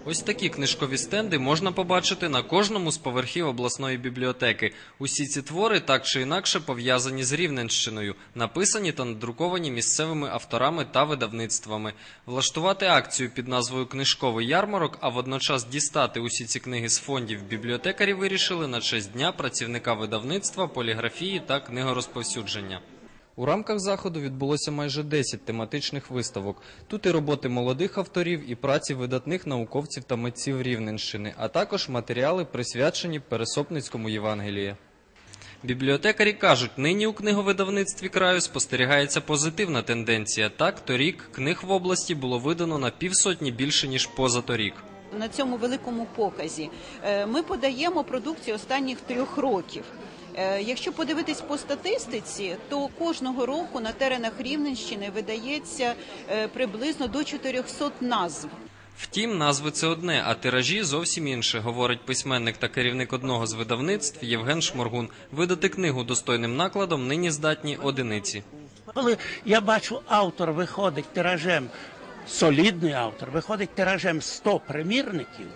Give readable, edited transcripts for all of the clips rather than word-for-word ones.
Ось такі книжкові стенди можна побачити на кожному з поверхів обласної бібліотеки. Усі ці твори так чи інакше пов'язані з Рівненщиною, написані та надруковані місцевими авторами та видавництвами. Влаштувати акцію під назвою «Книжковий ярмарок», а водночас дістати усі ці книги з фондів бібліотекарі вирішили на честь Дня працівника видавництва, поліграфії та книгорозповсюдження. У рамках заходу відбулося майже 10 тематичних виставок. Тут і роботи молодих авторів, і праці видатних науковців та митців Рівненщини, а також матеріали, присвячені Пересопницькому Євангелію. Бібліотекарі кажуть, нині у книговидавництві краю спостерігається позитивна тенденція. Так, торік книг в області було видано на півсотні більше, ніж позаторік. На цьому великому показі ми подаємо продукцію останніх 3 років. Якщо подивитись по статистиці, то кожного року на теренах Рівненщини видається приблизно до 400 назв. Втім, назви – це одне, а тиражі – зовсім інше, говорить письменник та керівник одного з видавництв Євген Шморгун. Видати книгу достойним накладом нині здатні одиниці. Коли я бачу, автор виходить тиражем, солідний автор, виходить тиражем 100 примірників,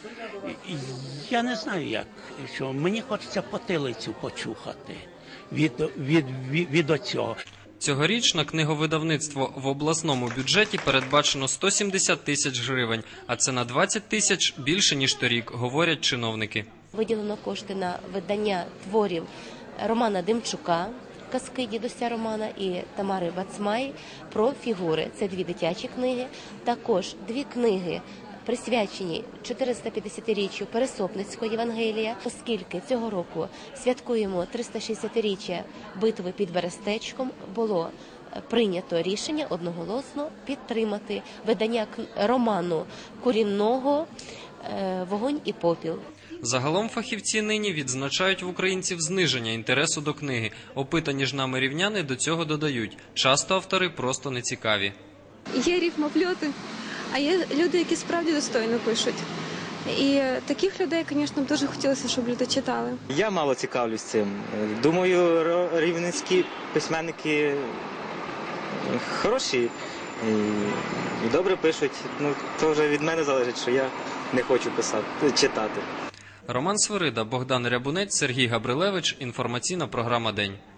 я не знаю, як, що мені хочеться потилицю почухати від оцього. Цьогоріч на книговидавництво в обласному бюджеті передбачено 170 тисяч гривень, а це на 20 тисяч більше, ніж торік, говорять чиновники. Виділено кошти на видання творів Романа Демчука, «Казки дідуся Романа» і Тамари Вацмай про фігури. Це 2 дитячі книги, також 2 книги, присвячені 450-річчю Пересопницького Євангелія, оскільки цього року святкуємо 360-річчя битви під Берестечком, було прийнято рішення одноголосно підтримати видання роману Курінного «Вогонь і попіл». Загалом фахівці нині відзначають в українців зниження інтересу до книги. Опитані ж нами рівняни до цього додають. Часто автори просто не цікаві. Є рифмопльоти, а є люди, які справді достойно пишуть. І таких людей, звісно, дуже хотілося, щоб люди читали. Я мало цікавлюсь цим. Думаю, рівненські письменники хороші і добре пишуть. Ну, то вже від мене залежить, що я не хочу читати. Роман Свирида, Богдан Рябунець, Сергій Габрилевич. Інформаційна програма «День».